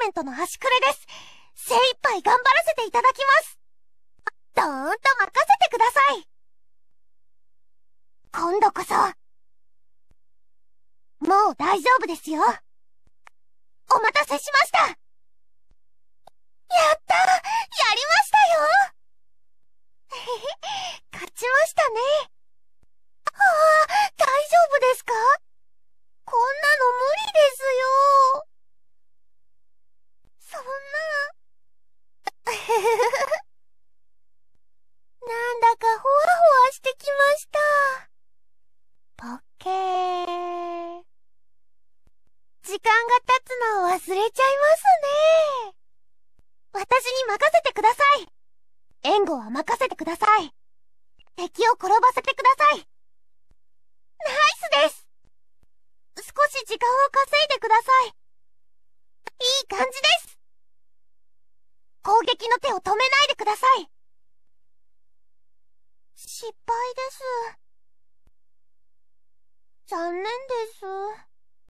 ントの端くれです。精一杯頑張らせていただきます。どーんと任せてください。今度こそ。もう大丈夫ですよ。お待たせしました。やったー、やりましたよ。勝ちましたね。ああ、大丈夫ですか？こんなの無理ですよ。そんな。なんだかほわほわしてきました。ポッケー。時間が経つのを忘れちゃいますね。私に任せてください。援護は任せてください。敵を転ばせてください。ナイスです。少し時間を稼いでください。いい感じです。攻撃の手を止めないでください。失敗です。残念です。